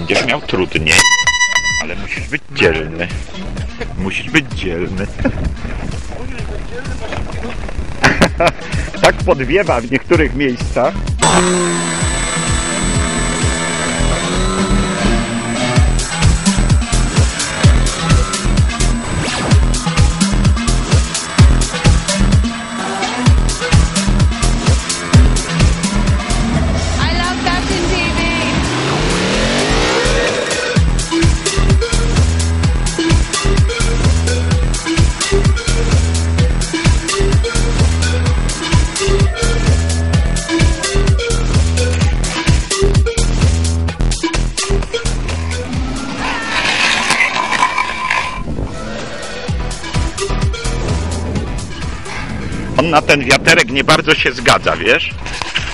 Będziesz miał trudniej, ale musisz być dzielny. Musisz być dzielny. Tak podwiewa w niektórych miejscach. On na ten wiaterek nie bardzo się zgadza, wiesz?